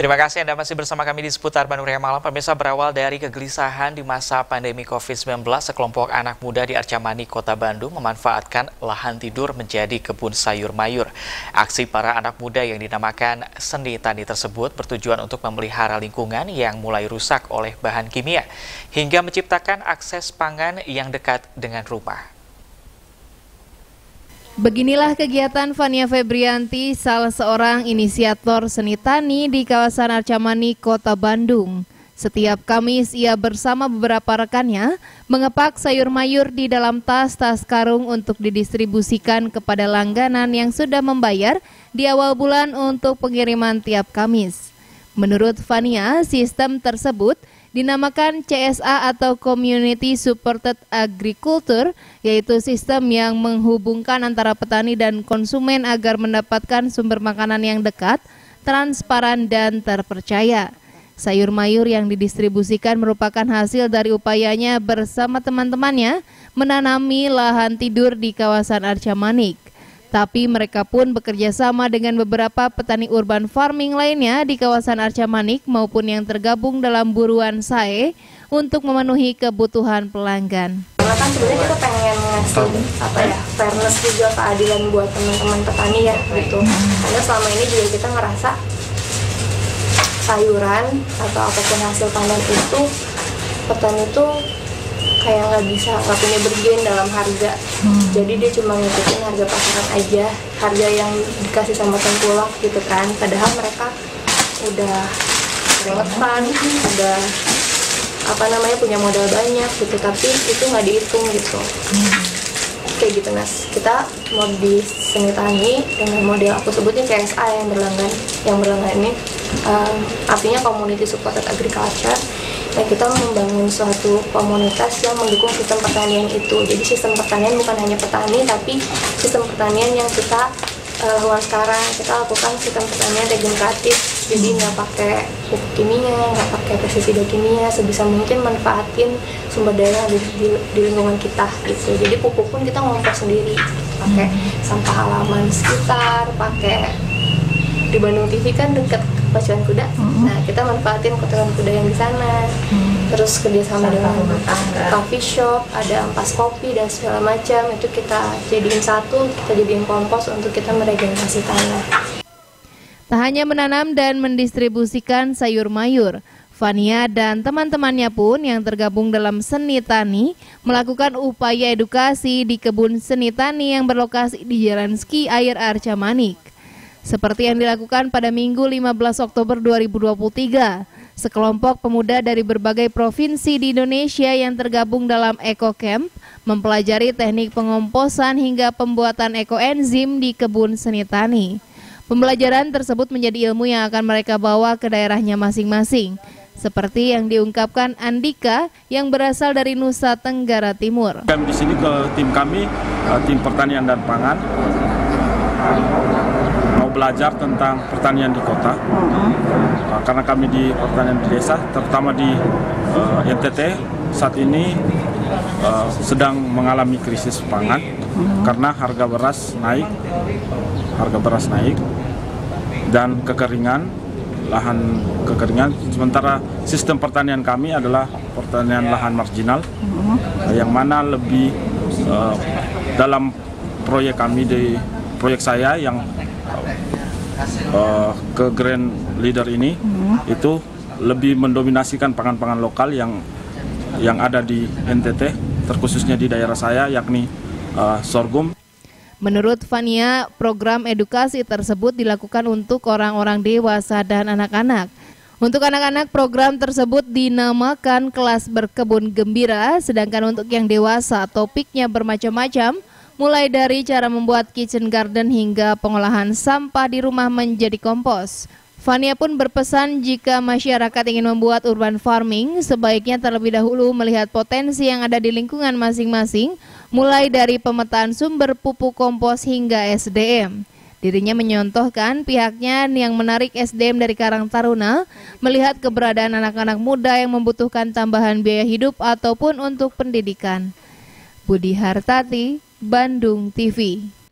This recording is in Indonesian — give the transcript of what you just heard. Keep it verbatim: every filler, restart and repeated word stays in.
Terima kasih Anda masih bersama kami di seputar Bandung Raya Malam. Pemirsa, berawal dari kegelisahan di masa pandemi covid sembilan belas, sekelompok anak muda di Arca Manik, Kota Bandung memanfaatkan lahan tidur menjadi kebun sayur mayur. Aksi para anak muda yang dinamakan Seni Tani tersebut bertujuan untuk memelihara lingkungan yang mulai rusak oleh bahan kimia, hingga menciptakan akses pangan yang dekat dengan rumah. Beginilah kegiatan Fania Febrianti, salah seorang inisiator seni tani di kawasan Arca Manik, Kota Bandung. Setiap Kamis ia bersama beberapa rekannya mengepak sayur mayur di dalam tas-tas karung untuk didistribusikan kepada langganan yang sudah membayar di awal bulan untuk pengiriman tiap Kamis. Menurut Fania, sistem tersebut dinamakan C S A atau Community Supported Agriculture, yaitu sistem yang menghubungkan antara petani dan konsumen agar mendapatkan sumber makanan yang dekat, transparan, dan terpercaya. Sayur mayur yang didistribusikan merupakan hasil dari upayanya bersama teman-temannya menanami lahan tidur di kawasan Arca Manik. Tapi mereka pun bekerja sama dengan beberapa petani urban farming lainnya di kawasan Arca Manik maupun yang tergabung dalam buruan S A E untuk memenuhi kebutuhan pelanggan. Karena kan sebenarnya kita pengen ngasih apa ya, fairness juga, keadilan buat teman-teman petani ya gitu. Karena selama ini juga kita ngerasa sayuran atau apapun hasil panen itu petani itu kayak nggak bisa, nggak punya bergen dalam harga. Hmm. Jadi dia cuma ngikutin harga pasaran aja, harga yang dikasih sama tengkulak gitu kan. Padahal mereka udah relevan, udah apa namanya punya modal banyak gitu, tapi itu nggak dihitung gitu. Hmm. Kayak gitu Nas. Kita mau di seni tani dengan model aku sebutnya C S A yang berlanggan, yang berlanggan ini um, artinya Community Supported Agriculture. Nah, kita membangun suatu komunitas yang mendukung sistem pertanian itu. Jadi sistem pertanian bukan hanya petani, tapi sistem pertanian yang kita uh, lakukan sekarang. Kita lakukan sistem pertanian regeneratif. Jadi nggak pakai pupuk kimia, nggak pakai pestisida kimia, sebisa mungkin manfaatin sumber daya yang di, di, di lingkungan kita gitu. Jadi pupuk pun kita ngompos sendiri, pakai sampah halaman sekitar, pakai di Bandung T V kan dekat pacuan kuda. Mm-hmm. Nah, kita manfaatin kotoran kuda yang di sana. Mm-hmm. Terus kerjasama dengan coffee shop, ada ampas kopi dan segala macam, itu kita jadiin satu, kita jadiin kompos untuk kita meregenerasi tanah. Tak hanya menanam dan mendistribusikan sayur mayur, Fania dan teman-temannya pun yang tergabung dalam Seni Tani melakukan upaya edukasi di kebun seni tani yang berlokasi di Jalan Ski Air Arca Manik. Seperti yang dilakukan pada Minggu lima belas Oktober dua ribu dua puluh tiga, sekelompok pemuda dari berbagai provinsi di Indonesia yang tergabung dalam Eco Camp mempelajari teknik pengomposan hingga pembuatan ekoenzim di kebun seni tani. Pembelajaran tersebut menjadi ilmu yang akan mereka bawa ke daerahnya masing-masing, seperti yang diungkapkan Andika yang berasal dari Nusa Tenggara Timur. Kami di sini ke tim kami, tim pertanian dan pangan, mau belajar tentang pertanian di kota, uh, karena kami di pertanian di desa, terutama di uh, N T T saat ini uh, sedang mengalami krisis pangan karena harga beras naik, harga beras naik dan kekeringan, lahan kekeringan. Sementara sistem pertanian kami adalah pertanian lahan marginal, uh, yang mana lebih uh, dalam proyek kami di proyek saya yang Uh, ke Grand Leader ini, hmm. itu lebih mendominasikan pangan-pangan lokal yang yang ada di N T T, terkhususnya di daerah saya, yakni uh, sorghum. Menurut Fania, program edukasi tersebut dilakukan untuk orang-orang dewasa dan anak-anak. Untuk anak-anak, program tersebut dinamakan kelas berkebun gembira, sedangkan untuk yang dewasa topiknya bermacam-macam, mulai dari cara membuat kitchen garden hingga pengolahan sampah di rumah menjadi kompos. Fania pun berpesan jika masyarakat ingin membuat urban farming, sebaiknya terlebih dahulu melihat potensi yang ada di lingkungan masing-masing, mulai dari pemetaan sumber pupuk kompos hingga S D M. Dirinya menyontohkan pihaknya yang menarik S D M dari Karang Taruna, melihat keberadaan anak-anak muda yang membutuhkan tambahan biaya hidup ataupun untuk pendidikan. Budi Hartati, Bandung T V.